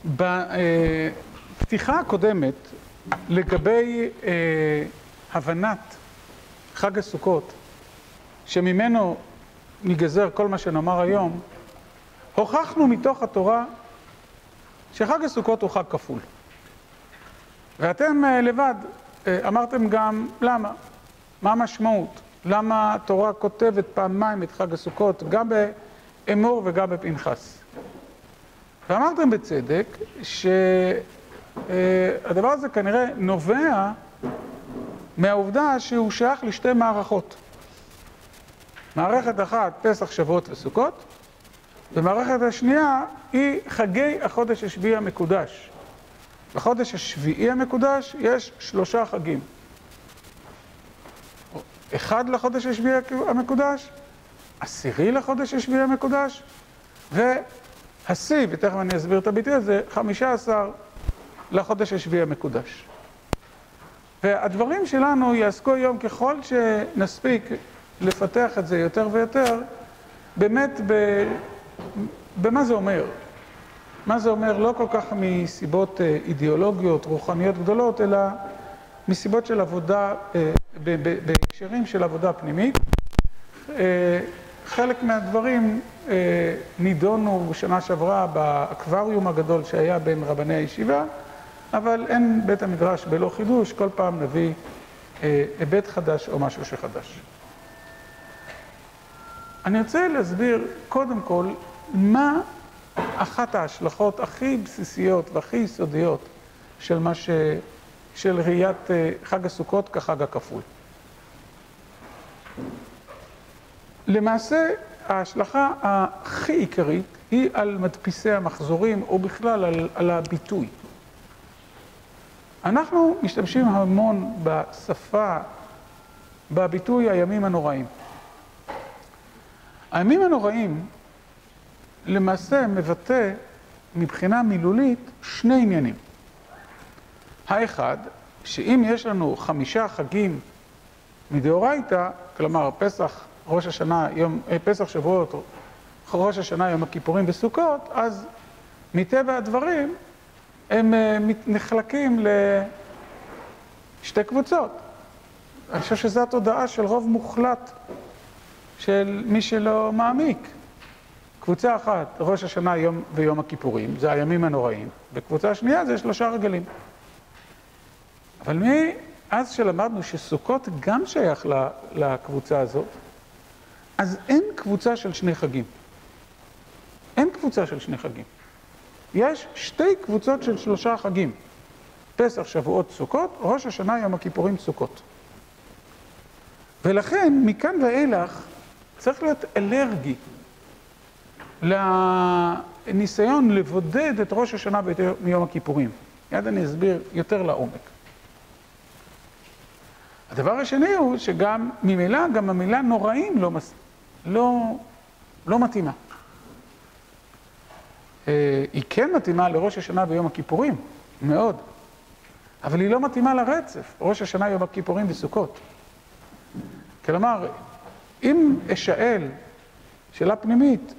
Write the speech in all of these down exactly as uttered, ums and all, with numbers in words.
בפתיחה הקודמת, לגבי אה, הבנת חג הסוכות, שממנו ניגזר כל מה שנאמר היום, הוכחנו מתוך התורה שחג הסוכות הוא חג כפול. ואתם אה, לבד אה, אמרתם גם למה, מה המשמעות, למה התורה כותבת פעמיים את חג הסוכות, גם באמור וגם בפנחס. ואמרתם בצדק שהדבר הזה כנראה נובע מהעובדה שהוא שייך לשתי מערכות. מערכת אחת, פסח, שבועות וסוכות, ומערכת השנייה היא חגי החודש השביעי המקודש. בחודש השביעי המקודש יש שלושה חגים. אחד לחודש השביעי המקודש, עשירי לחודש השביעי המקודש, והשיא, ותכף אני אסביר את הביטוי הזה, חמישה עשר לחודש השביעי המקודש. והדברים שלנו יעסקו היום ככל שנספיק לפתח את זה יותר ויותר, באמת ב... במה זה אומר. מה זה אומר לא כל כך מסיבות אידיאולוגיות, רוחניות גדולות, אלא מסיבות של עבודה, בהקשרים של עבודה פנימית. חלק מהדברים נידונו בשנה שעברה באקווריום הגדול שהיה בין רבני הישיבה, אבל אין בית המדרש בלא חידוש, כל פעם נביא היבט חדש או משהו שחדש. אני רוצה להסביר קודם כל מה אחת ההשלכות הכי בסיסיות והכי יסודיות של מה ש... של ראיית חג הסוכות כחג הכפול. למעשה, ההשלכה הכי עיקרית היא על מדפיסי המחזורים, או בכלל על, על הביטוי. אנחנו משתמשים המון בשפה, בביטוי הימים הנוראים. הימים הנוראים למעשה מבטא מבחינה מילולית שני עניינים. האחד, שאם יש לנו חמישה חגים מדאורייתא, כלומר פסח, ראש השנה, יום, פסח שבועות, ראש השנה, יום הכיפורים וסוכות, אז מטבע הדברים הם נחלקים לשתי קבוצות. אני חושב שזו התודעה של רוב מוחלט של מי שלא מעמיק. קבוצה אחת, ראש השנה יום ויום הכיפורים, זה הימים הנוראים, וקבוצה השנייה זה שלושה רגלים. אבל מאז שלמדנו שסוכות גם שייך לקבוצה הזאת, אז אין קבוצה של שני חגים. אין קבוצה של שני חגים. יש שתי קבוצות של שלושה חגים. פסח, שבועות, סוכות, ראש השנה, יום הכיפורים, סוכות. ולכן, מכאן ואילך, צריך להיות אלרגי לניסיון לבודד את ראש השנה מיום הכיפורים. יד אני אסביר יותר לעומק. הדבר השני הוא שגם ממילא, גם המילה נוראים לא, לא, לא מתאימה. היא כן מתאימה לראש השנה ויום הכיפורים, מאוד. אבל היא לא מתאימה לרצף, ראש השנה, יום הכיפורים וסוכות. כלומר, אם אשאל, שאלה פנימית,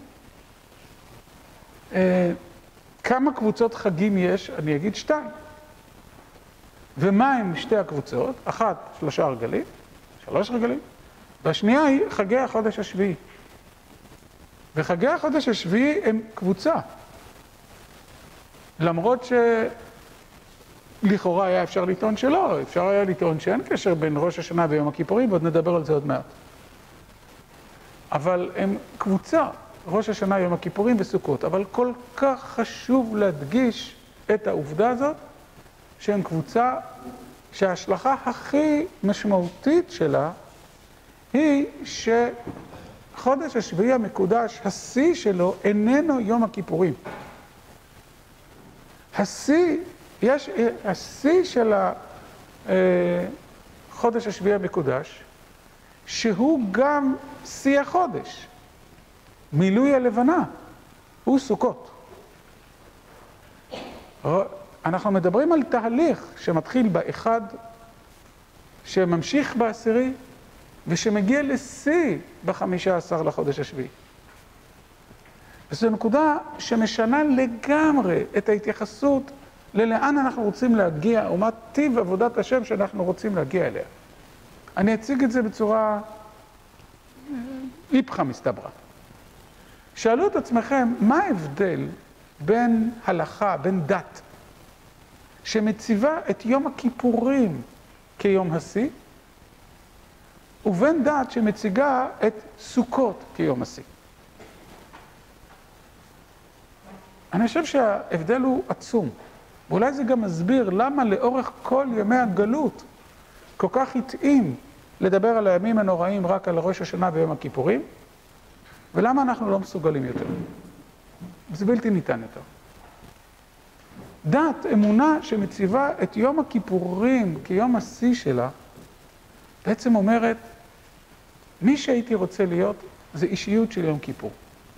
כמה קבוצות חגים יש, אני אגיד שתיים. ומה הם שתי הקבוצות? אחת, שלושה רגלים, שלוש רגלים, והשנייה היא חגי החודש השביעי. וחגי החודש השביעי הם קבוצה. למרות שלכאורה היה אפשר לטעון שלא, אפשר היה לטעון שאין קשר בין ראש השנה ויום הכיפורים, ועוד נדבר על זה עוד מעט. אבל הם קבוצה, ראש השנה, יום הכיפורים וסוכות, אבל כל כך חשוב להדגיש את העובדה הזאת, שהם קבוצה שההשלכה הכי משמעותית שלה היא שחודש השביעי המקודש, השיא שלו איננו יום הכיפורים. השיא, יש, השיא של החודש השביעי המקודש, שהוא גם שיא החודש, מילוי הלבנה, הוא סוכות. אנחנו מדברים על תהליך שמתחיל באחד, שממשיך בעשירי, ושמגיע לשיא בחמישה עשר לחודש השביעי. זו נקודה שמשנה לגמרי את ההתייחסות ללאן אנחנו רוצים להגיע, או מה טיב עבודת השם שאנחנו רוצים להגיע אליה. אני אציג את זה בצורה איפכא מסתברא. שאלו את עצמכם, מה ההבדל בין הלכה, בין דת, שמציבה את יום הכיפורים כיום השיא, ובין דת שמציגה את סוכות כיום השיא. אני חושב שההבדל הוא עצום, ואולי זה גם מסביר למה לאורך כל ימי הגלות כל כך התאים לדבר על הימים הנוראים רק על ראש השנה ויום הכיפורים, ולמה אנחנו לא מסוגלים יותר. זה בלתי ניתן יותר. דת, אמונה שמציבה את יום הכיפורים כיום השיא שלה, בעצם אומרת, מי שהייתי רוצה להיות זה אישיות של יום כיפור.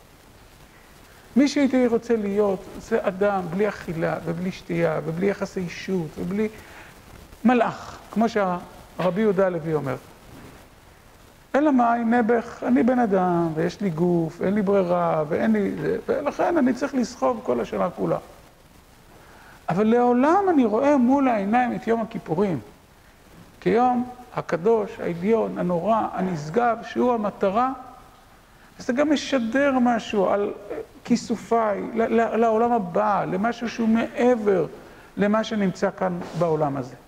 מי שהייתי רוצה להיות זה אדם בלי אכילה ובלי שתייה ובלי יחסי אישות ובלי מלאך, כמו שהרבי יהודה הלוי אומר. אלא מאי, נעבך, אני בן אדם ויש לי גוף ואין לי ברירה ואין לי... ולכן אני צריך לסחוב כל השנה כולה. אבל לעולם אני רואה מול העיניים את יום הכיפורים, כיום הקדוש, העליון, הנורא, הנשגב, שהוא המטרה, וזה גם משדר משהו על כיסופיי, לעולם הבא, למשהו שהוא מעבר למה שנמצא כאן בעולם הזה.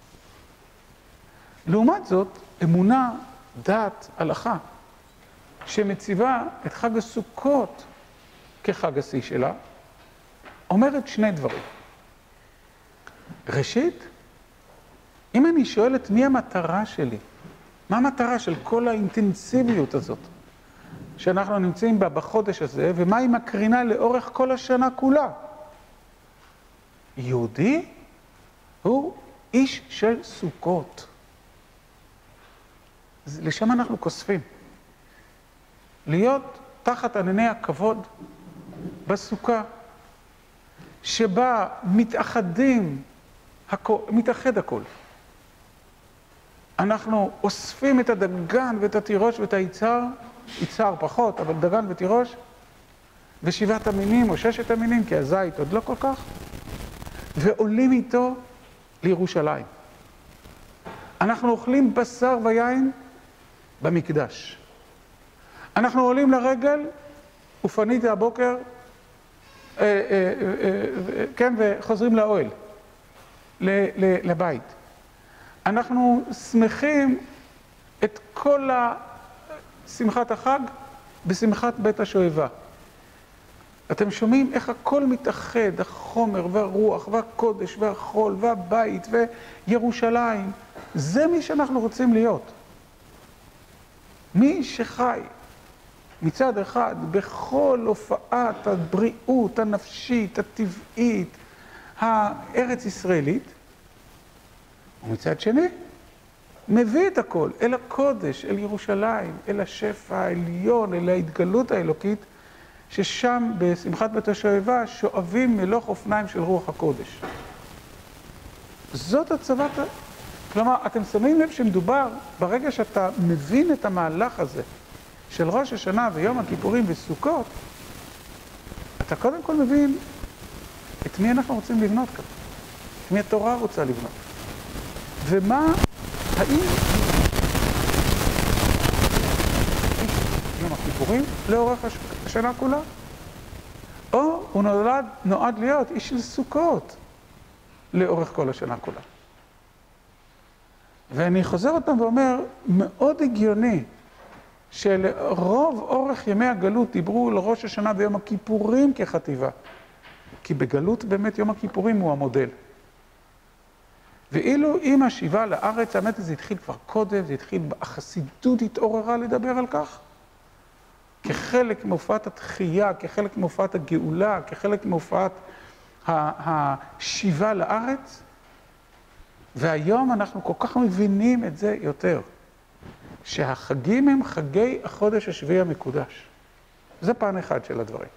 לעומת זאת, אמונה, דת, הלכה, שמציבה את חג הסוכות כחג השיא שלה, אומרת שני דברים. ראשית, אם אני שואל את מי המטרה שלי, מה המטרה של כל האינטנסיביות הזאת שאנחנו נמצאים בה בחודש הזה, ומה היא מקרינה לאורך כל השנה כולה? יהודי הוא איש של סוכות. לשם אנחנו כוספים. להיות תחת ענני הכבוד בסוכה, שבה מתאחדים, מתאחד הכל. אנחנו אוספים את הדגן ואת התירוש ואת היצהר, יצהר פחות, אבל דגן ותירוש, ושבעת המינים או ששת המינים, כי הזית עוד לא כל כך, ועולים איתו לירושלים. אנחנו אוכלים בשר ויין במקדש. אנחנו עולים לרגל, ופניתי הבוקר, אה, אה, אה, כן, וחוזרים לאוהל, לבית. אנחנו שמחים את כל שמחת החג בשמחת בית השואבה. אתם שומעים איך הכל מתאחד, החומר והרוח והקודש והחול והבית וירושלים. זה מי שאנחנו רוצים להיות. מי שחי מצד אחד בכל הופעת הבריאות הנפשית, הטבעית, הארץ ישראלית, ומצד שני, מביא את הכל אל הקודש, אל ירושלים, אל השפע העליון, אל ההתגלות האלוקית, ששם בשמחת בית השואבה שואבים מלוך אופניים של רוח הקודש. זאת הצבת... כלומר, אתם שמים לב שמדובר, ברגע שאתה מבין את המהלך הזה של ראש השנה ויום הכיפורים וסוכות, אתה קודם כל מבין את מי אנחנו רוצים לבנות כאן, את מי התורה רוצה לבנות. ומה, האם יום הכיפורים לאורך השנה כולה? או הוא נולד, נועד להיות איש של סוכות לאורך כל השנה כולה. ואני חוזר אותם ואומר, מאוד הגיוני שלרוב אורך ימי הגלות דיברו על ראש השנה ויום הכיפורים כחטיבה. כי בגלות באמת יום הכיפורים הוא המודל. ואילו עם השיבה לארץ, האמת זה התחיל כבר קודם, זה התחיל, החסידות התעוררה לדבר על כך, כחלק מהופעת התחייה, כחלק מהופעת הגאולה, כחלק מהופעת השיבה לארץ, והיום אנחנו כל כך מבינים את זה יותר, שהחגים הם חגי החודש השביעי המקודש. זה פן אחד של הדברים.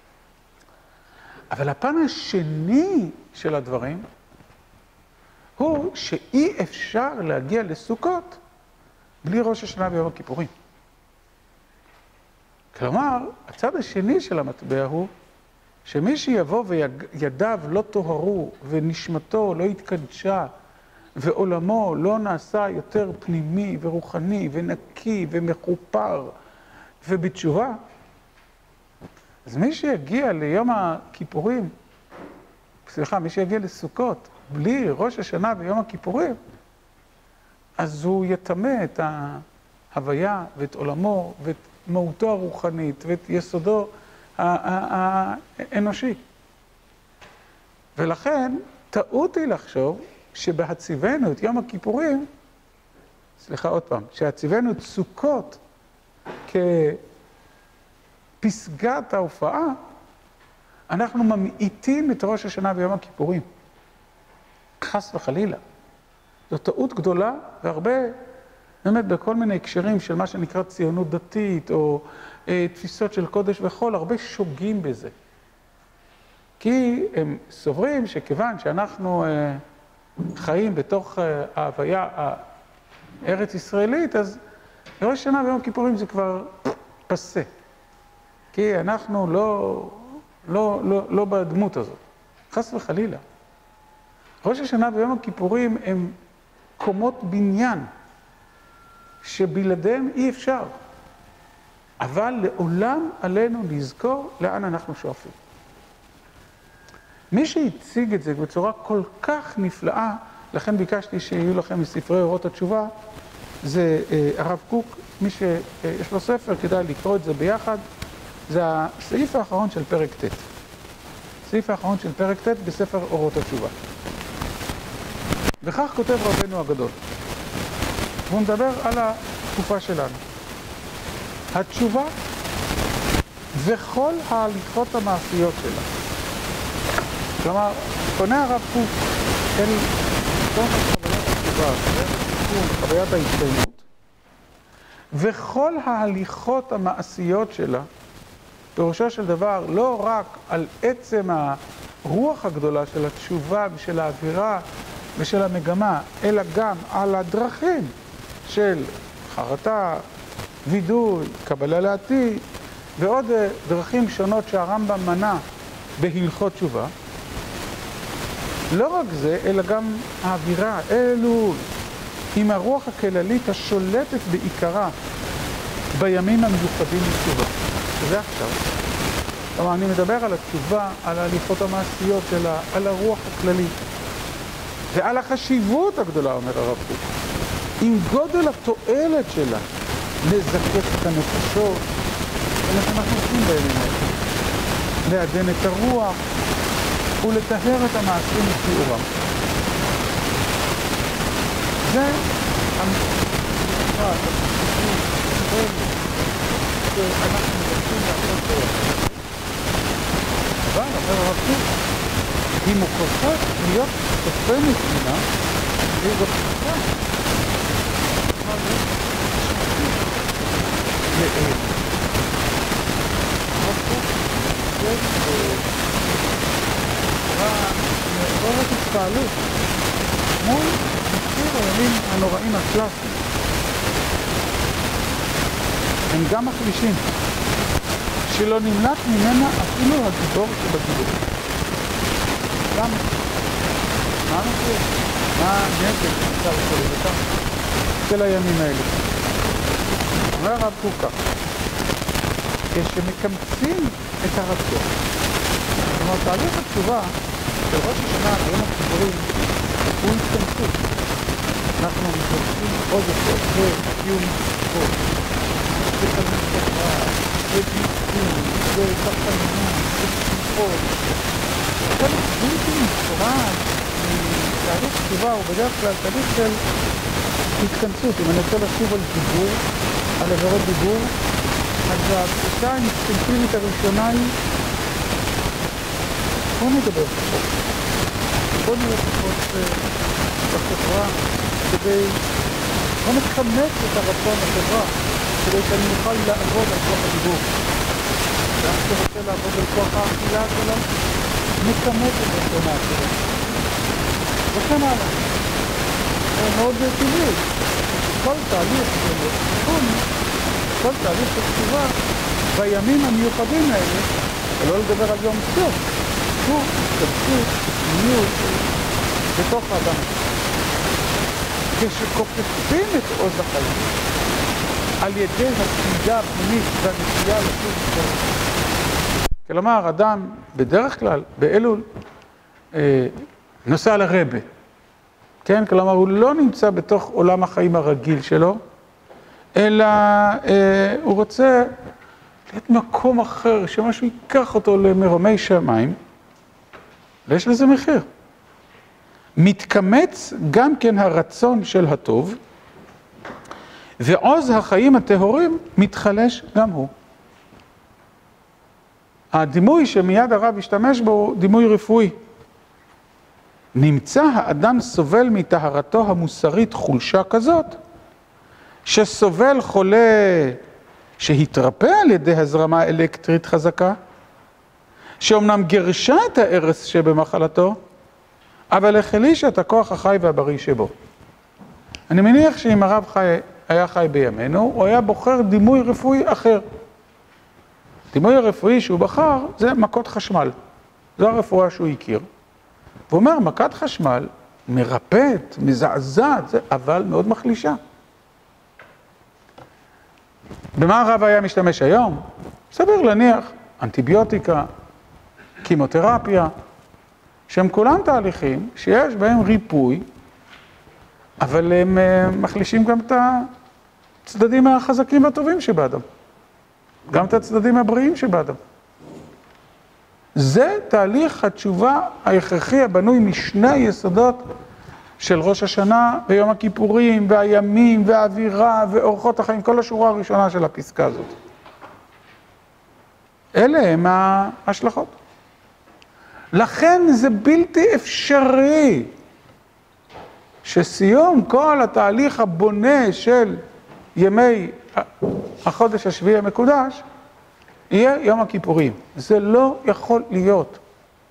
אבל הפן השני של הדברים, הוא שאי אפשר להגיע לסוכות בלי ראש השנה ויום הכיפורים. כלומר, הצד השני של המטבע הוא שמי שיבוא וידיו לא טוהרו ונשמתו לא התקדשה ועולמו לא נעשה יותר פנימי ורוחני ונקי ומחופר ובתשובה, אז מי שיגיע ליום הכיפורים, סליחה, מי שיגיע לסוכות בלי ראש השנה ויום הכיפורים, אז הוא יטמא את ההוויה ואת עולמו ואת מהותו הרוחנית ואת יסודו האנושי. ולכן טעות היא לחשוב שבהציבנו את יום הכיפורים, סליחה עוד פעם, שהציבנו את סוכות כפסגת ההופעה, אנחנו ממעיטים את ראש השנה ויום הכיפורים. חס וחלילה. זו טעות גדולה, והרבה, באמת בכל מיני הקשרים של מה שנקרא ציונות דתית, או אה, תפיסות של קודש וחול, הרבה שוגים בזה. כי הם סוברים שכיוון שאנחנו אה, חיים בתוך אה, ההוויה הארץ ישראלית, אז ראש השנה ויום הכיפורים זה כבר פסה. כי אנחנו לא, לא, לא, לא בדמות הזאת. חס וחלילה. ראש השנה ויום הכיפורים הם קומות בניין, שבלעדיהם אי אפשר. אבל לעולם עלינו לזכור לאן אנחנו שואפים. מי שהציג את זה בצורה כל כך נפלאה, לכן ביקשתי שיהיו לכם מספרי אורות התשובה, זה אה, הרב קוק, מי שיש לו ספר, כדאי לקרוא את זה ביחד, זה הסעיף האחרון של פרק ט'. הסעיף האחרון של פרק ט' בספר אורות התשובה. וכך כותב רבנו הגדול. והוא מדבר על התקופה שלנו. התשובה וכל ההליכות המעשיות שלה. כלומר, פונה הרב קוק אל תום חוויית התשובה, חוויית ההתקיימות, וכל ההליכות המעשיות שלה, פירושו של דבר, לא רק על עצם הרוח הגדולה של התשובה ושל האווירה ושל המגמה, אלא גם על הדרכים של חרטה, וידוי, קבלה לעתיד, ועוד דרכים שונות שהרמב"ם מנה בהלכות תשובה. לא רק זה, אלא גם האווירה, אלול, עם הרוח הכללית השולטת בעיקרה בימים המיוחדים לתשובה. זה עכשיו. כלומר, אני מדבר על התשובה, על ההליכות המעשיות שלה, על הרוח הכללית. ועל החשיבות הגדולה, אומר הרב קוק, עם גודל התועלת שלה, לזקק את הנפשות, זה שאנחנו עושים בימים האלה, לעדן את הרוח ולטהר את המעשים משיעורם. זה המשפט, שאנחנו רוצים לעשות ביחד. אבל, אומר הרב קוק, היא מוכרחת להיות צופה נתינה, והיא גם תקופה. מה זה? לאל. הרב קוק, זה בצורה מעוררת התפעלות מול מחיר הימים הנוראים הקלאסיים. הם גם מחלישים, שלא נמלט ממנה אפילו הגיבור שבגיבור. למה? מה המחיר? מה הנזק נמצא בפוליטיקה של הימים האלה? אומר הרב קוק כך, כשמקמצים את הרצון, כלומר תהליך התשובה של ראש השנה ביום הכיפורים הוא התכנסות. אנחנו מתכנסים עוד יותר בקיום מצוות, בתלמוד תורה, בביצוע, בתחנונים, בשמחות. חלק בלתי נפרד מתהליך תשובה הוא בדרך כלל תהליך של התכנסות. אם אני רוצה לשוב על דיבור, על עבירות דיבור, אז התחושה האינסטינקטיבית הראשונה היא בוא נדבר פחות. בוא נהיה פחות בחברה כדי... בוא נכנס את הרצון לחברה כדי שאני אוכל לעבוד על כוח הדיבור. ואני שרוצה לעבוד על כוח האכילה שלו, נכנס את רצון האכילה. וכן הלאה. זה מאוד טבעי. כל תהליך של תיקון, כל תהליך של תשובה, בימים המיוחדים האלה, ולא לדבר על יום סוף, הוא תפקיד מיוחד בתוך האדם. כשכופפים את עוז החיים על ידי הסעידה הפנימית והנטייה לשוב בדרך. כלומר, אדם בדרך כלל, באלול, אה, נוסע לרבה. כן? כלומר, הוא לא נמצא בתוך עולם החיים הרגיל שלו, אלא אה, הוא רוצה להיות מקום אחר, שמשהו ייקח אותו למרומי שמיים, ויש לזה מחיר. מתקמץ גם כן הרצון של הטוב, ועוז החיים הטהורים מתחלש גם הוא. הדימוי שמיד הרב השתמש בו הוא דימוי רפואי. נמצא האדם סובל מטהרתו המוסרית חולשה כזאת, שסובל חולה שהתרפא על ידי הזרמה אלקטרית חזקה, שאומנם גרשה את הארס שבמחלתו, אבל החלישה את הכוח החי והבריא שבו. אני מניח שאם הרב חי, היה חי בימינו, הוא היה בוחר דימוי רפואי אחר. דימוי הרפואי שהוא בחר זה מכות חשמל. זו הרפואה שהוא הכיר. והוא אומר, מכת חשמל מרפאת, מזעזעת, אבל מאוד מחלישה. במה הרב היה משתמש היום? סביר להניח, אנטיביוטיקה, כימותרפיה, שהם כולם תהליכים שיש בהם ריפוי, אבל הם מחלישים גם את הצדדים החזקים והטובים שבאדם. גם את הצדדים הבריאים שבאדם. זה תהליך התשובה ההכרחי הבנוי משני יסודות של ראש השנה ויום הכיפורים והימים והאווירה ואורחות החיים, כל השורה הראשונה של הפסקה הזאת. אלה הם ההשלכות. לכן זה בלתי אפשרי שסיום כל התהליך הבונה של ימי החודש השביעי המקודש יהיה יום הכיפורים. זה לא יכול להיות.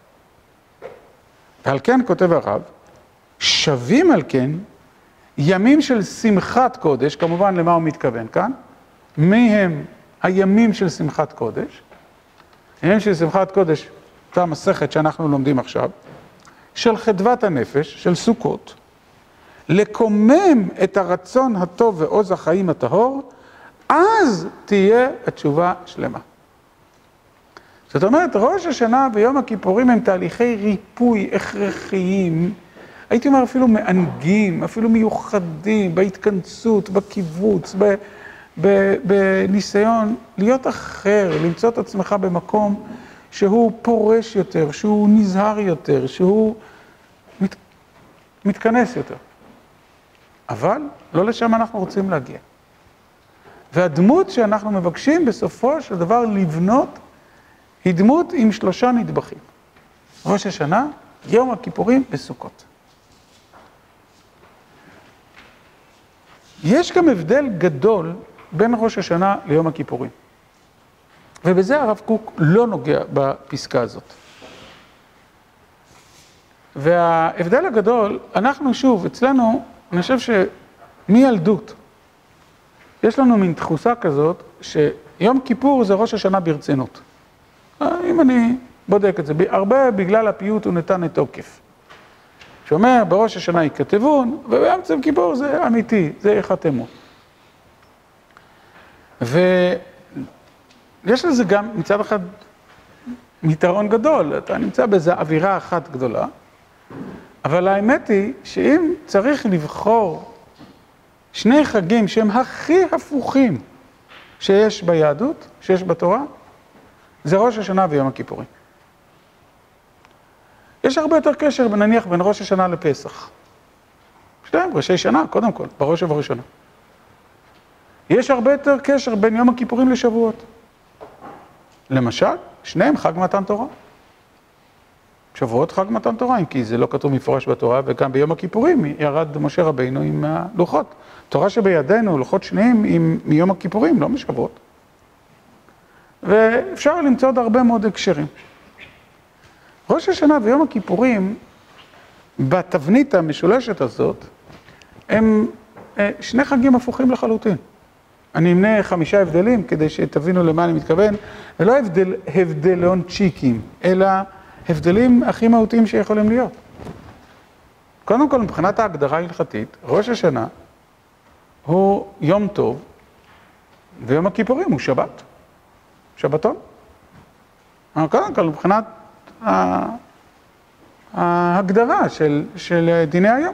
ועל כן כותב הרב, שווים על כן ימים של שמחת קודש, כמובן למה הוא מתכוון כאן, מי הם הימים של שמחת קודש? ימים של שמחת קודש, אותה מסכת שאנחנו לומדים עכשיו, של חדוות הנפש, של סוכות, לקומם את הרצון הטוב ועוז החיים הטהור, אז תהיה התשובה שלמה. זאת אומרת, ראש השנה ויום הכיפורים הם תהליכי ריפוי הכרחיים, הייתי אומר אפילו מענגים, אפילו מיוחדים, בהתכנסות, בקיבוץ, ב, ב, בניסיון להיות אחר, למצוא את עצמך במקום שהוא פורש יותר, שהוא נזהר יותר, שהוא מת, מתכנס יותר. אבל לא לשם אנחנו רוצים להגיע. והדמות שאנחנו מבקשים בסופו של דבר לבנות היא דמות עם שלושה נדבכים. ראש השנה, יום הכיפורים וסוכות. יש גם הבדל גדול בין ראש השנה ליום הכיפורים. ובזה הרב קוק לא נוגע בפסקה הזאת. וההבדל הגדול, אנחנו שוב, אצלנו, אני חושב שמילדות, יש לנו מין תחושה כזאת שיום כיפור זה ראש השנה ברצינות. אם אני בודק את זה, הרבה בגלל הפיוט הוא נתן את תוקף. שאומר, בראש השנה ייכתבון, ובאמצע יום כיפור זה אמיתי, זה יחתמו. ויש לזה גם מצד אחד יתרון גדול, אתה נמצא באיזו אווירה אחת גדולה, אבל האמת היא שאם צריך לבחור שני חגים שהם הכי הפוכים שיש ביהדות, שיש בתורה, זה ראש השנה ויום הכיפורים. יש הרבה יותר קשר, נניח, בין ראש השנה לפסח. שתיים, ראשי שנה, קודם כל, בראש ובראשונה. יש הרבה יותר קשר בין יום הכיפורים לשבועות. למשל, שניהם חג מתן תורה. שבועות חג מתן תורה, כי זה לא כתוב מפורש בתורה, וגם ביום הכיפורים ירד משה רבינו עם הלוחות. תורה שבידינו, לוחות שניים, עם, מיום הכיפורים, לא משבועות. ואפשר למצוא עוד הרבה מאוד הקשרים. ראש השנה ויום הכיפורים, בתבנית המשולשת הזאת, הם שני חגים הפוכים לחלוטין. אני אמנה חמישה הבדלים כדי שתבינו למה אני מתכוון, ולא הבדל, הבדלון צ'יקים, אלא הבדלים הכי מהותיים שיכולים להיות. קודם כל, מבחינת ההגדרה ההלכתית, ראש השנה הוא יום טוב, ויום הכיפורים הוא שבת, שבתון. אבל קודם כל, מבחינת ההגדרה של, של דיני היום.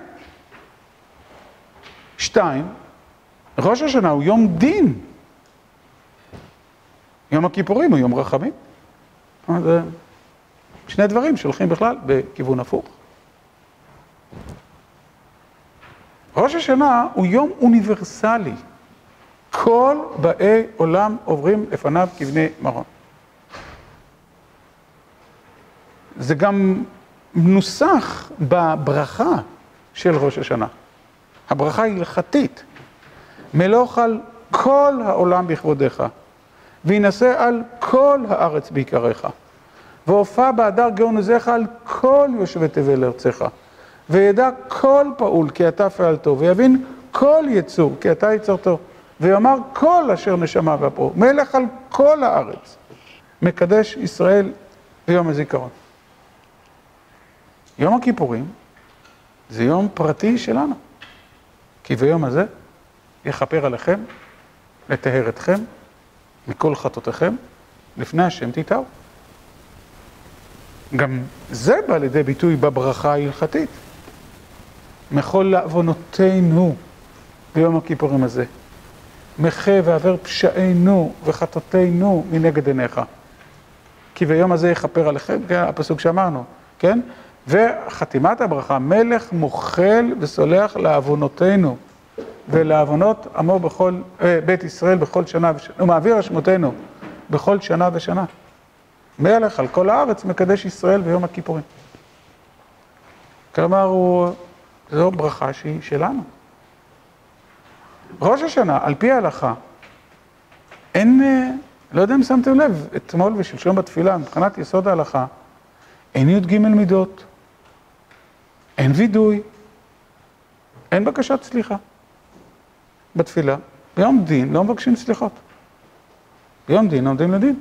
שתיים, ראש השנה הוא יום דין. יום הכיפורים הוא יום רחמים. זה שני דברים שהולכים בכלל בכיוון הפוך. ראש השנה הוא יום אוניברסלי. כל באי עולם עוברים לפניו כבני מרון. זה גם נוסח בברכה של ראש השנה. הברכה היא הלכתית. מלוך על כל העולם בכבודך, וינשא על כל הארץ בעיקריך, והופע בהדר גאון עוזיך על כל יושבי תבל ארצך, וידע כל פעול כי אתה פעלתו, ויבין כל יצור כי אתה יצרתו, ויאמר כל אשר נשמה ואפרו, מלך על כל הארץ, מקדש ישראל ביום הזיכרון. יום הכיפורים זה יום פרטי שלנו, כי ביום הזה יכפר עליכם, לטהר אתכם, מכל חטאותיכם, לפני השם תיטעו. גם זה בא לידי ביטוי בברכה ההלכתית. מכל לעוונותינו ביום הכיפורים הזה. מחה ועבר פשענו וחטאותינו מנגד עיניך. כי ביום הזה יכפר עליכם, כן, הפסוק שאמרנו, כן? וחתימת הברכה, מלך מוחל וסולח לעוונותינו. ולעוונות עמו בכל, אה, בית ישראל בכל שנה ושנה, ומעביר אשמותינו בכל שנה ושנה. מלך על כל הארץ מקדש ישראל ביום הכיפורים. כלומר, הוא, זו ברכה שהיא שלנו. ראש השנה, על פי ההלכה, אין, לא יודע אם שמתם לב, אתמול ושלשום בתפילה, מבחינת יסוד ההלכה, אין י' ג' מידות, אין וידוי, אין בקשת סליחה. בתפילה, ביום דין לא מבקשים סליחות. ביום דין עומדים לדין.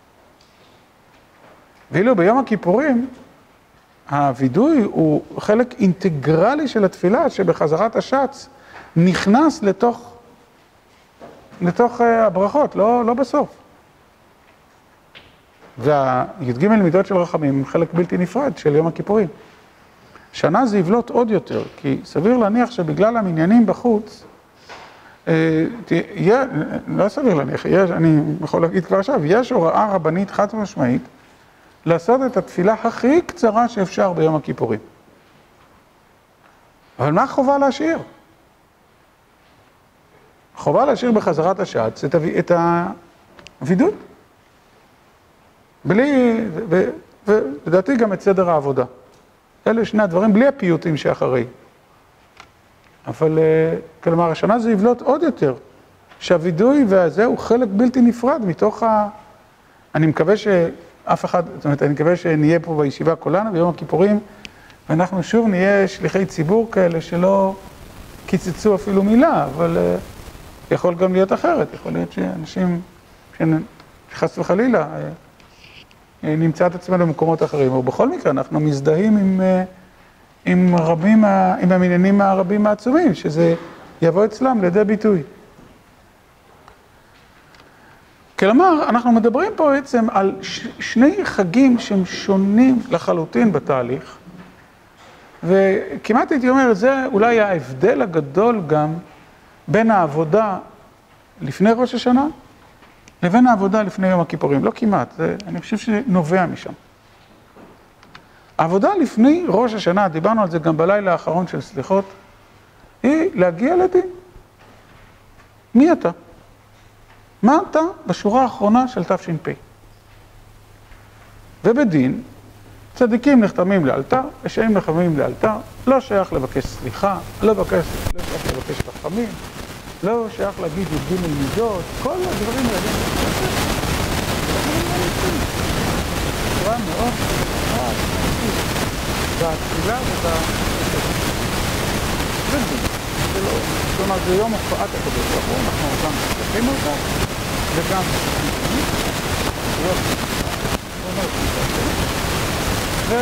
ואילו ביום הכיפורים, הווידוי הוא חלק אינטגרלי של התפילה, שבחזרת השץ נכנס לתוך, לתוך הברכות, לא, לא בסוף. והי"ג מידות של רחמים הם חלק בלתי נפרד של יום הכיפורים. שנה זה יבלוט עוד יותר, כי סביר להניח שבגלל המניינים בחוץ, תהיה, לא סביר להניח, יש, אני יכול להגיד כבר עכשיו, יש הוראה רבנית חד משמעית לעשות את התפילה הכי קצרה שאפשר ביום הכיפורים. אבל מה חובה להשאיר? חובה להשאיר בחזרת השץ את, את הוידוי. בלי, ולדעתי גם את סדר העבודה. אלה שני הדברים, בלי הפיוטים שאחרי. אבל, כלומר, השנה זה יבלוט עוד יותר, שהווידוי והזה הוא חלק בלתי נפרד מתוך ה... אני מקווה שאף אחד, זאת אומרת, אני מקווה שנהיה פה בישיבה כולנו ביום הכיפורים, ואנחנו שוב נהיה שליחי ציבור כאלה שלא קיצצו אפילו מילה, אבל יכול גם להיות אחרת, יכול להיות שאנשים, שחס וחלילה, נמצא את עצמנו במקומות אחרים, ובכל מקרה אנחנו מזדהים עם... עם רבים, עם המניינים הרבים העצומים, שזה יבוא אצלם לידי ביטוי. כלומר, אנחנו מדברים פה בעצם על שני חגים שהם שונים לחלוטין בתהליך, וכמעט הייתי אומר, זה אולי ההבדל הגדול גם בין העבודה לפני ראש השנה, לבין העבודה לפני יום הכיפורים. לא כמעט, זה, אני חושב שנובע משם. העבודה לפני ראש השנה, דיברנו על זה גם בלילה האחרון של סליחות, היא להגיע לדין. מי אתה? מה אתה בשורה האחרונה של תש"פ? ובדין, צדיקים נחתמים לאלתר, רשעים נחתמים לאלתר, לא שייך לבקש סליחה, לא שייך לבקש רחמים, לא שייך להגיד י"ג מידות, כל הדברים האלה. בצורה מאוד מאוד והתפילה ובדין. זה לא, זאת אומרת, זה יום הופעת הקדוש ברוך הוא, אנחנו גם צריכים אותה, וגם מתאים, יום, אומר, ו...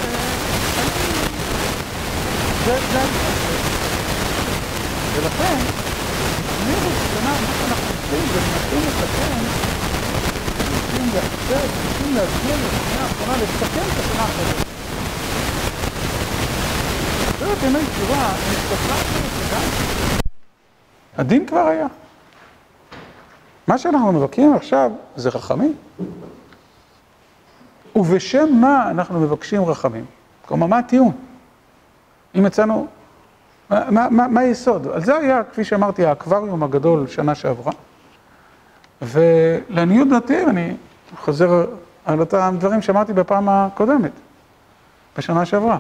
זה, זה אני ולכן, לפני ראשונה, מה שאנחנו עושים, זה מנסים לתקן, מנסים להחזר, מנסים להסביר לשנה האחרונה, לתקן את השנה האחרונה. זאת ימי תשובה, נצטרפה את זה. הדין כבר היה. מה שאנחנו מבקשים עכשיו זה רחמים. ובשם מה אנחנו מבקשים רחמים? כלומר, מה הטיעון? אם יצאנו, מה, מה, מה, מה היסוד? על זה היה, כפי שאמרתי, האקווריום הגדול שנה שעברה. ולעניות דעתי, אני חוזר על אותם דברים שאמרתי בפעם הקודמת, בשנה שעברה.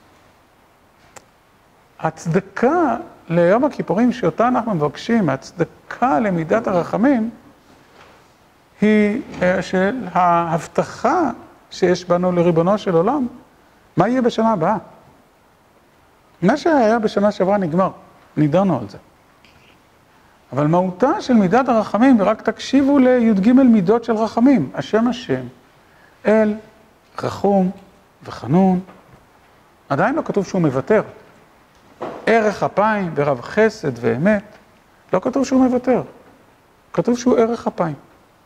הצדקה ליום הכיפורים שאותה אנחנו מבקשים, הצדקה למידת הרחמים, היא של ההבטחה שיש בנו לריבונו של עולם, מה יהיה בשנה הבאה? מה שהיה בשנה שעברה נגמר, נידרנו על זה. אבל מהותה של מידת הרחמים, ורק תקשיבו לי"ג מידות של רחמים, השם השם, אל, רחום וחנון, עדיין לא כתוב שהוא מוותר. ערך אפיים ורב חסד ואמת, לא כתוב שהוא מוותר, כתוב שהוא ערך אפיים.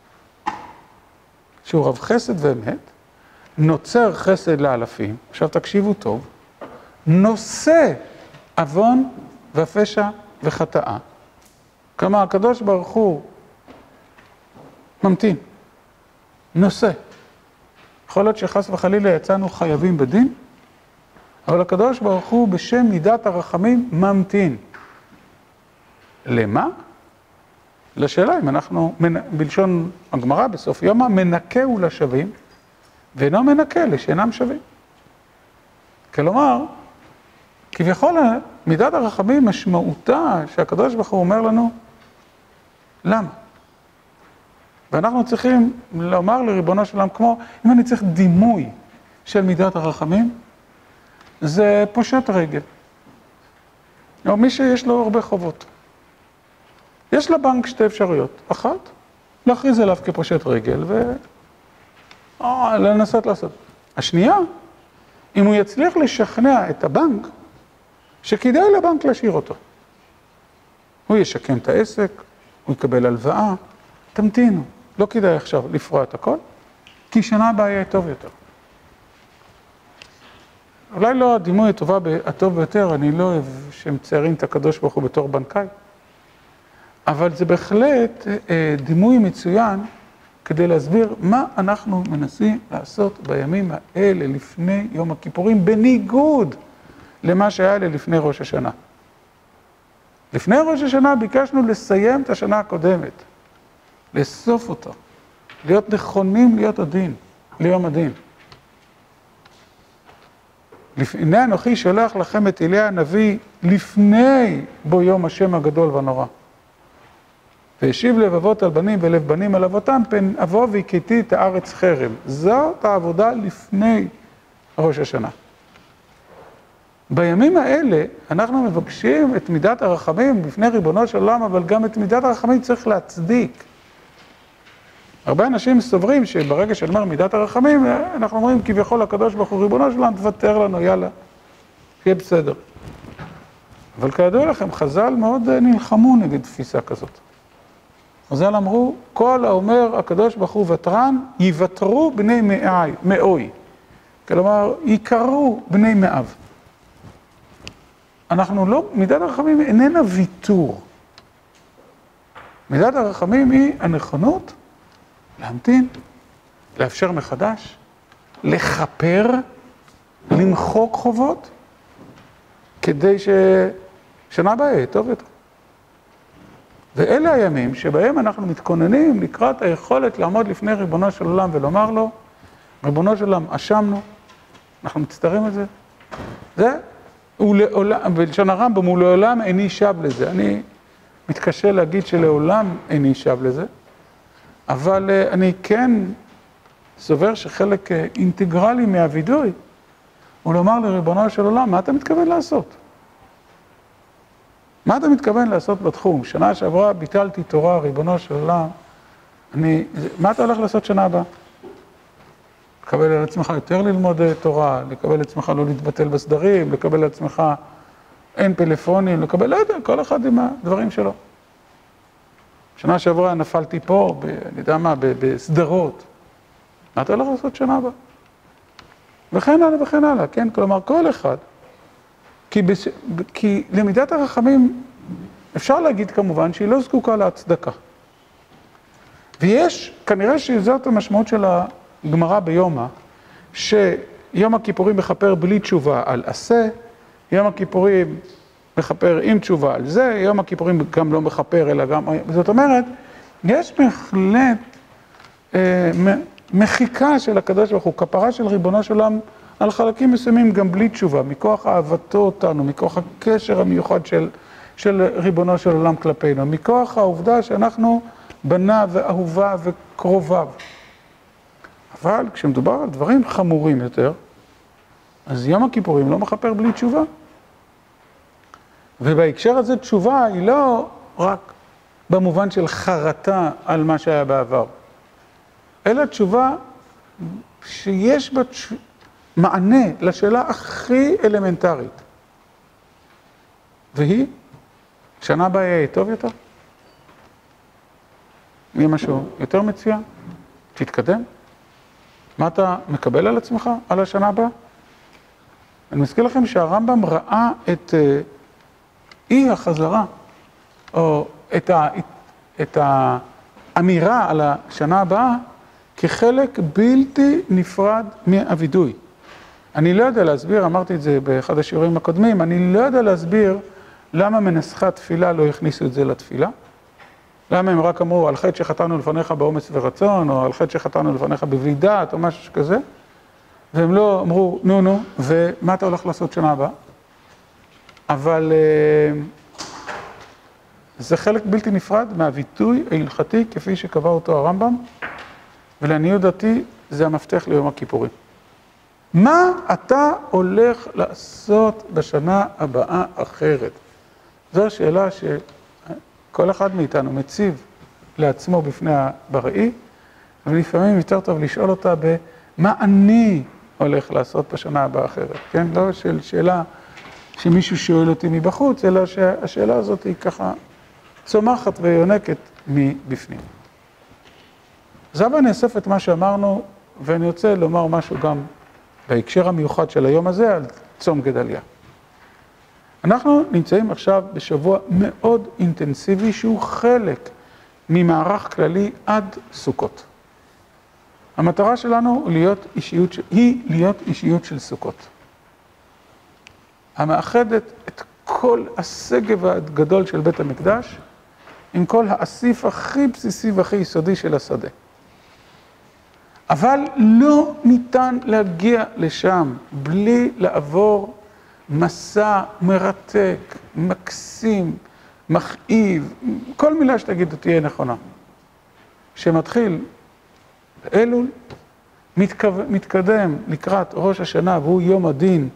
שהוא רב חסד ואמת, נוצר חסד לאלפים, עכשיו תקשיבו טוב, נושא עוון ופשע וחטאה. כלומר, הקדוש ברוך הוא ממתין, נושא. יכול להיות שחס וחלילה יצאנו חייבים בדין, אבל הקדוש ברוך הוא בשם מידת הרחמים ממתין. למה? לשאלה אם אנחנו, בלשון הגמרא בסוף יומא, מנקהו לשווים, ואינו מנקה לשאינם שווים. כלומר, כביכול מידת הרחמים משמעותה שהקדוש ברוך הוא אומר לנו, למה? ואנחנו צריכים לומר לריבונו של עולם, כמו אם אני צריך דימוי של מידת הרחמים, זה פושט רגל. או מי שיש לו הרבה חובות. יש לבנק שתי אפשרויות. אחת, להכריז עליו כפושט רגל ו... או, לנסות לעשות. השנייה, אם הוא יצליח לשכנע את הבנק, שכדאי לבנק להשאיר אותו. הוא ישקם את העסק, הוא יקבל הלוואה, תמתינו. לא כדאי עכשיו לפרוע את הכל, כי שנה הבאה יהיה טוב יותר. אולי לא הדימוי הטובה, הטוב ביותר, אני לא אוהב שהם ציירים את הקדוש ברוך הוא בתור בנקאי, אבל זה בהחלט דימוי מצוין כדי להסביר מה אנחנו מנסים לעשות בימים האלה לפני יום הכיפורים, בניגוד למה שהיה לפני ראש השנה. לפני ראש השנה ביקשנו לסיים את השנה הקודמת, לאסוף אותה, להיות נכונים להיות הדין, ליום הדין. הנה אנוכי שולח לכם את אליה הנביא לפני בו יום השם הגדול והנורא. והשיב לב אבות על בנים ולב בנים על אבותם, פן אבוא והכיתי את הארץ חרם. זאת העבודה לפני ראש השנה. בימים האלה אנחנו מבקשים את מידת הרחמים בפני ריבונו של עולם, אבל גם את מידת הרחמים צריך להצדיק. הרבה אנשים סוברים שברגע שנאמר מידת הרחמים, אנחנו אומרים כביכול הקדוש ברוך הוא ריבונו של עולם, תוותר לנו, יאללה, יהיה בסדר. אבל כידוע לכם, חז"ל מאוד נלחמו נגד תפיסה כזאת. חז"ל אמרו, כל האומר הקדוש ברוך הוא ותרן, יוותרו בני מאוי. כלומר, יקרו בני מאב. אנחנו לא, מידת הרחמים איננה ויתור. מידת הרחמים היא הנכונות להמתין, לאפשר מחדש, לחפר, למחוק חובות, כדי ששנה הבאה יהיה טוב יותר. ואלה הימים שבהם אנחנו מתכוננים לקראת היכולת לעמוד לפני ריבונו של עולם ולומר לו, ריבונו של עולם, אשמנו, אנחנו מצטערים על זה. זה, לעולם, בלשון הרמב"ם, הוא לעולם איני שב לזה. אני מתקשה להגיד שלעולם איני שב לזה, אבל אני כן סובר שחלק אינטגרלי מהווידוי הוא לומר לריבונו של עולם, מה אתה מתכוון לעשות? מה אתה מתכוון לעשות בתחום? שנה שעברה ביטלתי תורה, ריבונו של עולם. אני, מה אתה הולך לעשות שנה הבאה? לקבל על עצמך יותר ללמוד תורה, לקבל על עצמך לא להתבטל בסדרים, לקבל על עצמך אין פלאפונים, לקבל, לא יודע, כל אחד עם הדברים שלו. שנה שעברה נפלתי פה, ב, אני יודע מה, בסדרות. מה אתה הולך לעשות שנה הבאה? וכן הלאה וכן הלאה, כן? כלומר, כל אחד. כי, בש... כי למידת הרחמים, אפשר להגיד כמובן שהיא לא זקוקה להצדקה. ויש, כנראה שזאת המשמעות של הגמרא ביומא, שיום הכיפורים מכפר בלי תשובה על עשה, יום הכיפורים מכפר עם תשובה על זה, יום הכיפורים גם לא מכפר אלא גם... זאת אומרת, יש בהחלט אה, מחיקה של הקדוש ברוך הוא, כפרה של ריבונו של עולם, על חלקים מסוימים גם בלי תשובה, מכוח אהבתו אותנו, מכוח הקשר המיוחד של, של ריבונו של עולם כלפינו, מכוח העובדה שאנחנו בניו ואהוביו וקרוביו. אבל כשמדובר על דברים חמורים יותר, אז יום הכיפורים לא מכפר בלי תשובה. ובהקשר הזה תשובה היא לא רק במובן של חרטה על מה שהיה בעבר, אלא תשובה שיש בה תשובה, מענה לשאלה הכי אלמנטרית. והיא, שנה הבאה יהיה טוב יותר? יהיה משהו יותר מצוין? תתקדם? מה אתה מקבל על עצמך על השנה הבאה? אני מזכיר לכם שהרמב"ם ראה את אי החזרה, או את, ה, את האמירה על השנה הבאה, כחלק בלתי נפרד מהווידוי. אני לא יודע להסביר, אמרתי את זה באחד השיעורים הקודמים, אני לא יודע להסביר למה מנסחי התפילה לא הכניסו את זה לתפילה. למה הם רק אמרו, על חטא שחטאנו לפניך באומץ ורצון, או על חטא שחטאנו לפניך בבלי דעת, או משהו כזה. והם לא אמרו, נו נו, ומה אתה הולך לעשות שנה הבאה? אבל זה חלק בלתי נפרד מהביטוי ההלכתי כפי שקבע אותו הרמב"ם, ולעניות דעתי זה המפתח ליום הכיפורים. מה אתה הולך לעשות בשנה הבאה אחרת? זו השאלה שכל אחד מאיתנו מציב לעצמו בפני הבראי, ולפעמים יותר טוב לשאול אותה במה אני הולך לעשות בשנה הבאה אחרת, כן? לא של שאלה שמישהו שואל אותי מבחוץ, אלא שהשאלה הזאת היא ככה צומחת ויונקת מבפנים. אז אבא נאסף את מה שאמרנו, ואני רוצה לומר משהו גם בהקשר המיוחד של היום הזה על צום גדליה. אנחנו נמצאים עכשיו בשבוע מאוד אינטנסיבי שהוא חלק ממערך כללי עד סוכות. המטרה שלנו היא להיות אישיות, היא להיות אישיות של סוכות. המאחדת את כל הסגב הגדול של בית המקדש עם כל האסיף הכי בסיסי והכי יסודי של השדה. אבל לא ניתן להגיע לשם בלי לעבור מסע מרתק, מקסים, מכאיב, כל מילה שתגידו תהיה נכונה. שמתחיל באלול, מתקדם לקראת ראש השנה והוא יום הדין,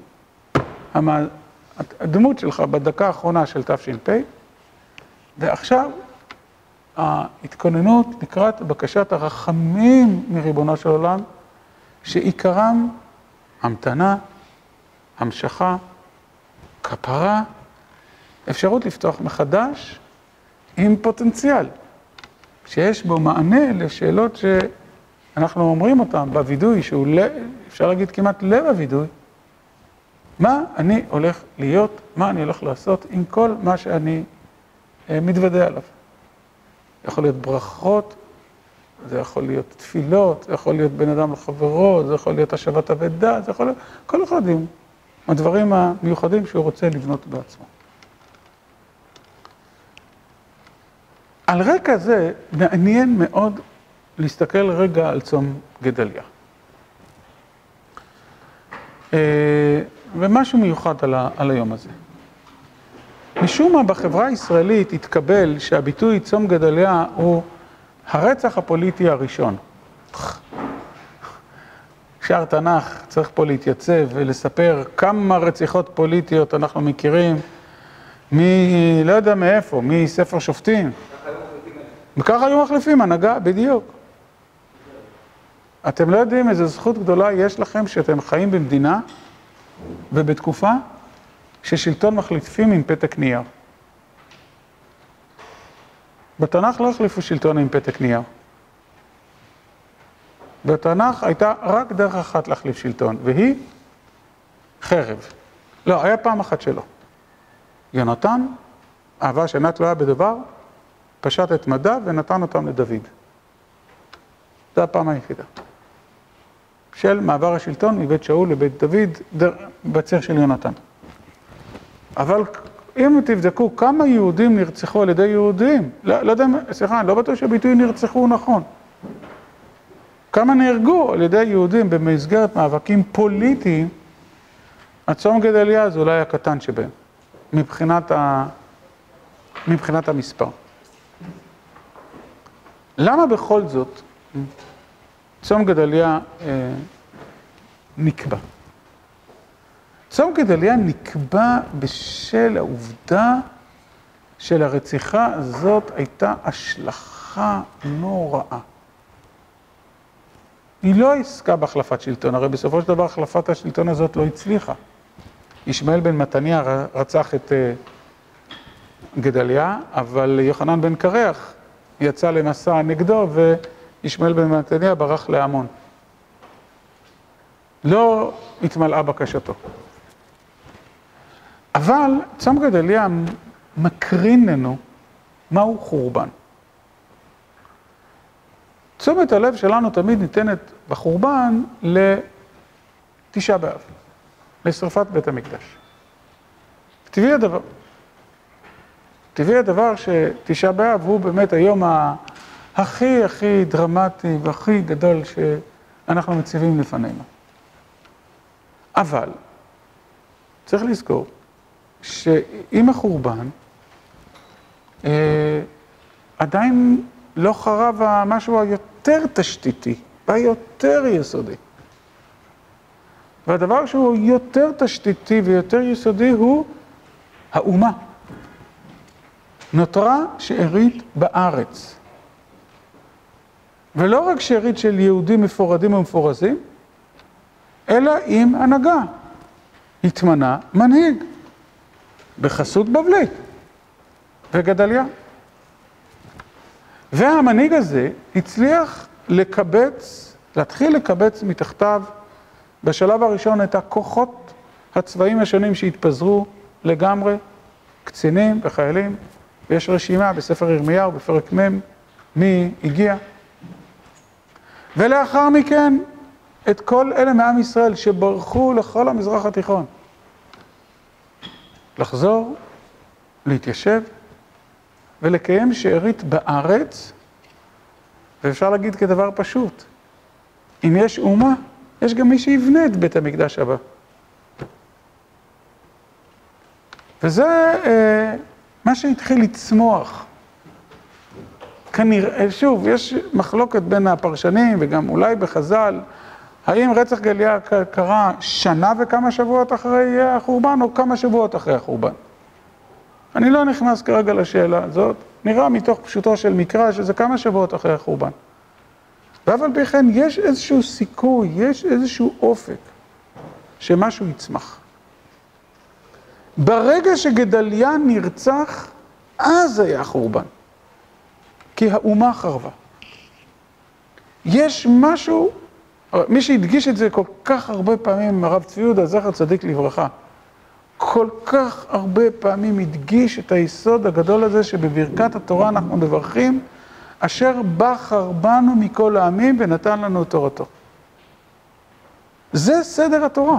הדמות שלך בדקה האחרונה של תש"פ, ועכשיו ההתכוננות לקראת בקשת הרחמים מריבונו של עולם, שעיקרם המתנה, המשכה, כפרה, אפשרות לפתוח מחדש עם פוטנציאל, שיש בו מענה לשאלות שאנחנו אומרים אותן בווידוי, שהוא אפשר להגיד כמעט לב הווידוי, מה אני הולך להיות, מה אני הולך לעשות עם כל מה שאני מתוודע עליו. זה יכול להיות ברכות, זה יכול להיות תפילות, זה יכול להיות בן אדם לחברו, זה יכול להיות השבת אבדה, זה יכול להיות כל אחד עם הדברים המיוחדים שהוא רוצה לבנות בעצמו. על רקע זה מעניין מאוד להסתכל רגע על צום גדליה. ומשהו מיוחד על, ה, על היום הזה. משום מה בחברה הישראלית התקבל שהביטוי צום גדליה הוא הרצח הפוליטי הראשון. שער תנ"ך צריך פה להתייצב ולספר כמה רציחות פוליטיות אנחנו מכירים, מי, לא יודע מאיפה, מספר שופטים. וככה היו מחליפים, הנהגה, בדיוק. אתם לא יודעים איזו זכות גדולה יש לכם שאתם חיים במדינה ובתקופה ששלטון מחליפים עם פתק נייר. בתנ"ך לא החליפו שלטון עם פתק נייר. בתנ"ך הייתה רק דרך אחת להחליף שלטון, והיא חרב. לא, היה פעם אחת שלו. יונתן, אהבה שאינה תלויה בדבר, פשט את מדיו ונתן אותם לדוד. זו הפעם היחידה. של מעבר השלטון מבית שאול לבית דוד בציר של יונתן. אבל אם תבדקו כמה יהודים נרצחו על ידי יהודים, לא, לא יודע, סליחה, אני לא בטוח שהביטוי נרצחו נכון. כמה נהרגו על ידי יהודים במסגרת מאבקים פוליטיים, הצום גדליה זה אולי הקטן שבהם, מבחינת, ה... מבחינת המספר. למה בכל זאת צום גדליה אה, נקבע? צום גדליה נקבע בשל העובדה של הרציחה הזאת הייתה השלכה נוראה. היא לא עסקה בהחלפת שלטון, הרי בסופו של דבר החלפת השלטון הזאת לא הצליחה. ישמעאל בן מתניה רצח את גדליה, אבל יוחנן בן קרח יצא למסע נגדו וישמעאל בן מתניה ברח לעמון. לא התמלאה בקשתו. אבל צום גדליה מקרין לנו מהו חורבן. תשומת הלב שלנו תמיד ניתנת בחורבן לתשעה באב, לשרפת בית המקדש. טבעי הדבר. טבעי הדבר שתשעה באב הוא באמת היום הכי הכי דרמטי והכי גדול שאנחנו מציבים לפנינו. אבל צריך לזכור שעם החורבן אה, עדיין לא חרב המשהו היותר תשתיתי והיותר יסודי. והדבר שהוא יותר תשתיתי ויותר יסודי הוא האומה. נותרה שארית בארץ. ולא רק שארית של יהודים מפורדים ומפורזים, אלא עם הנהגה. התמנה מנהיג בחסות בבלית וגדליה. והמנהיג הזה הצליח לקבץ, להתחיל לקבץ מתחתיו בשלב הראשון את הכוחות הצבאיים השונים שהתפזרו לגמרי, קצינים וחיילים, ויש רשימה בספר ירמיהו בפרק מ' מי הגיע. ולאחר מכן את כל אלה מעם ישראל שברחו לכל המזרח התיכון. לחזור, להתיישב ולקיים שארית בארץ, ואפשר להגיד כדבר פשוט, אם יש אומה, יש גם מי שיבנה את בית המקדש הבא. וזה אה, מה שהתחיל לצמוח. כנראה, שוב, יש מחלוקת בין הפרשנים וגם אולי בחז"ל, האם רצח גדליה קרה שנה וכמה שבועות אחרי החורבן או כמה שבועות אחרי החורבן? אני לא נכנס כרגע לשאלה הזאת, נראה מתוך פשוטו של מקרא שזה כמה שבועות אחרי החורבן. אבל בכן יש איזשהו סיכוי, יש איזשהו אופק שמשהו יצמח. ברגע שגדליה נרצח, אז היה החורבן. כי האומה חרבה. יש משהו, מי שהדגיש את זה כל כך הרבה פעמים, הרב צבי יהודה זכר צדיק לברכה, כל כך הרבה פעמים הדגיש את היסוד הגדול הזה שבברכת התורה אנחנו מברכים, אשר בחר בנו מכל העמים ונתן לנו את תורתו. זה סדר התורה.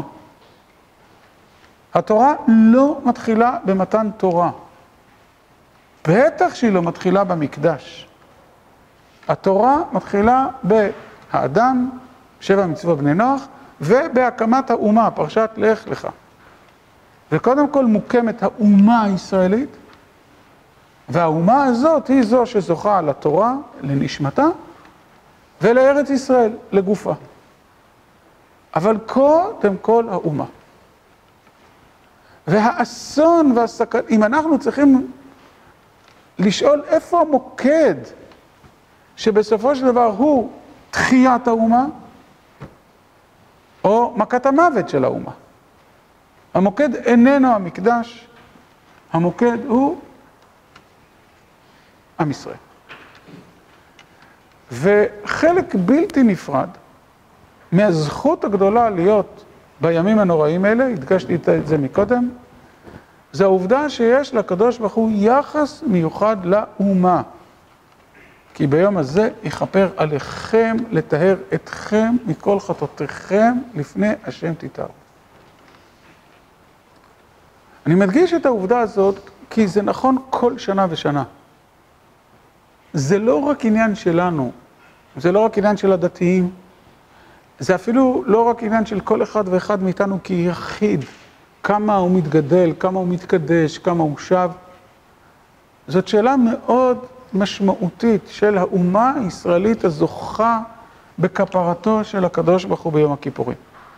התורה לא מתחילה במתן תורה. בטח שהיא לא מתחילה במקדש. התורה מתחילה באדם, שבע מצוות בני נוח, ובהקמת האומה, פרשת לך לך. וקודם כל מוקמת האומה הישראלית, והאומה הזאת היא זו שזוכה לתורה, לנשמתה, ולארץ ישראל, לגופה. אבל קודם כל האומה. והאסון והסכנה, אם אנחנו צריכים לשאול איפה המוקד שבסופו של דבר הוא תחיית האומה, או מכת המוות של האומה. המוקד איננו המקדש, המוקד הוא עם ישראל. וחלק בלתי נפרד מהזכות הגדולה להיות בימים הנוראים האלה, הדגשתי את זה מקודם, זה העובדה שיש לקדוש ברוך הוא יחס מיוחד לאומה. כי ביום הזה יכפר עליכם לטהר אתכם מכל חטאותיכם לפני השם תתארו. אני מדגיש את העובדה הזאת כי זה נכון כל שנה ושנה. זה לא רק עניין שלנו, זה לא רק עניין של הדתיים, זה אפילו לא רק עניין של כל אחד ואחד מאיתנו כיחיד. כמה הוא מתגדל, כמה הוא מתקדש, כמה הוא שב. זאת שאלה מאוד משמעותית של האומה הישראלית הזוכה בכפרתו של הקדוש ברוך הוא ביום הכיפורים.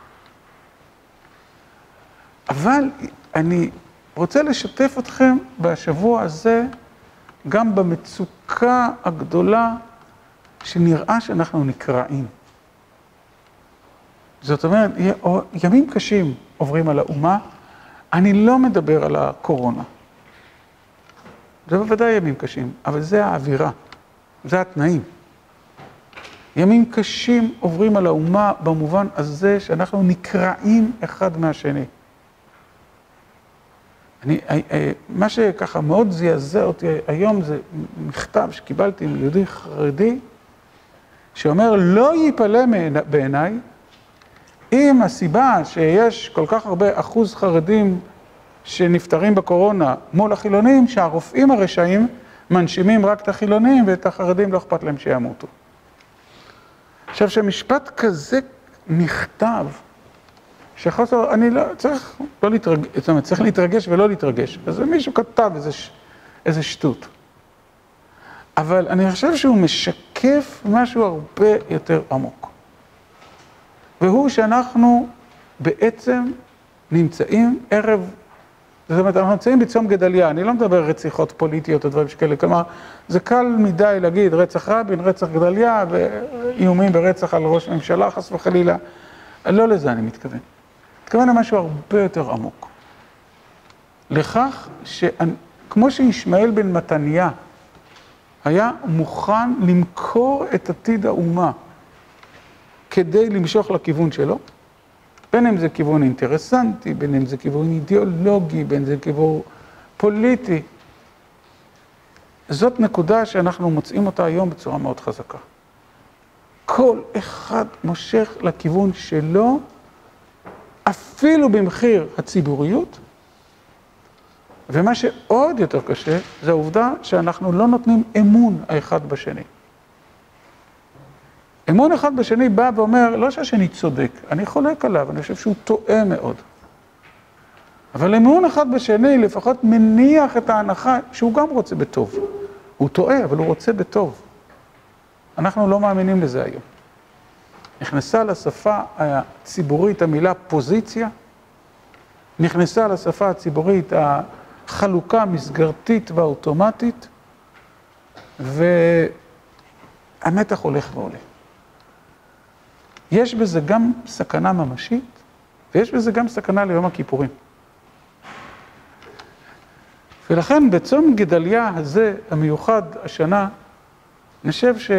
אבל אני רוצה לשתף אתכם בשבוע הזה גם במצוקה הגדולה שנראה שאנחנו נקרעים. זאת אומרת, ימים קשים עוברים על האומה, אני לא מדבר על הקורונה. זה בוודאי ימים קשים, אבל זה האווירה, זה התנאים. ימים קשים עוברים על האומה במובן הזה שאנחנו נקרעים אחד מהשני. אני, מה שככה מאוד זעזע אותי היום זה מכתב שקיבלתי מיהודי חרדי, שאומר לא ייפלא בעיניי, אם הסיבה שיש כל כך הרבה אחוז חרדים שנפטרים בקורונה מול החילונים, שהרופאים הרשעים מנשימים רק את החילונים ואת החרדים לא אכפת להם שימותו. עכשיו שמשפט כזה נכתב, שחוסר, אני לא, צריך לא להתרגש, זאת אומרת, צריך להתרגש ולא להתרגש. אז מישהו כתב איזה, איזה שטות. אבל אני חושב שהוא משקף משהו הרבה יותר עמוק. והוא שאנחנו בעצם נמצאים ערב, זאת אומרת, אנחנו נמצאים בצום גדליה, אני לא מדבר רציחות פוליטיות או דברים שכאלה, כלומר, זה קל מדי להגיד רצח רבין, רצח גדליה, ואיומים ברצח על ראש ממשלה, חס וחלילה. לא לזה אני מתכוון. מתכוון למשהו הרבה יותר עמוק. לכך שכמו שישמעאל בן מתניה היה מוכן למכור את עתיד האומה כדי למשוך לכיוון שלו, בין אם זה כיוון אינטרסנטי, בין אם זה כיוון אידיאולוגי, בין אם זה כיוון פוליטי. זאת נקודה שאנחנו מוצאים אותה היום בצורה מאוד חזקה. כל אחד מושך לכיוון שלו, אפילו במחיר הציבוריות, ומה שעוד יותר קשה, זה העובדה שאנחנו לא נותנים אמון האחד בשני. אמון אחד בשני בא ואומר, לא שהשני צודק, אני חולק עליו, אני חושב שהוא טועה מאוד. אבל אמון אחד בשני לפחות מניח את ההנחה שהוא גם רוצה בטוב. הוא טועה, אבל הוא רוצה בטוב. אנחנו לא מאמינים לזה היום. נכנסה לשפה הציבורית המילה פוזיציה, נכנסה לשפה הציבורית החלוקה המסגרתית והאוטומטית, והמתח הולך ועולה. יש בזה גם סכנה ממשית, ויש בזה גם סכנה ליום הכיפורים. ולכן בצום גדליה הזה, המיוחד השנה, נשב ש...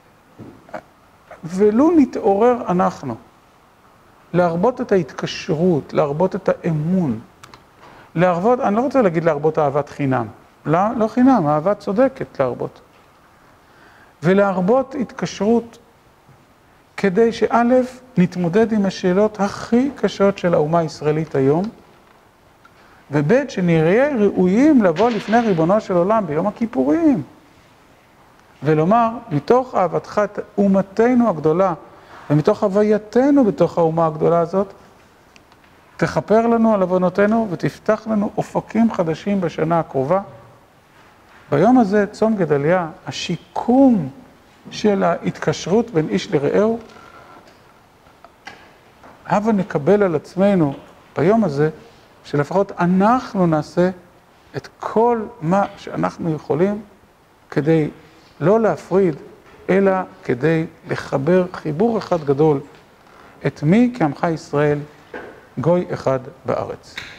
ולו נתעורר אנחנו, להרבות את ההתקשרות, להרבות את האמון, להרבות, אני לא רוצה להגיד להרבות אהבת חינם, לא, לא חינם, אהבה צודקת להרבות. ולהרבות התקשרות כדי שא' נתמודד עם השאלות הכי קשות של האומה הישראלית היום, וב' שנראה ראויים לבוא לפני ריבונו של עולם ביום הכיפורים, ולומר, מתוך אהבתך את אומתנו הגדולה, ומתוך הווייתנו בתוך האומה הגדולה הזאת, תכפר לנו על עוונותינו ותפתח לנו אופקים חדשים בשנה הקרובה. ביום הזה, צום גדליה, השיקום של ההתקשרות בין איש לרעהו, הבה נקבל על עצמנו ביום הזה, שלפחות אנחנו נעשה את כל מה שאנחנו יכולים כדי לא להפריד, אלא כדי לחבר חיבור אחד גדול את מי כעמך ישראל, גוי אחד בארץ.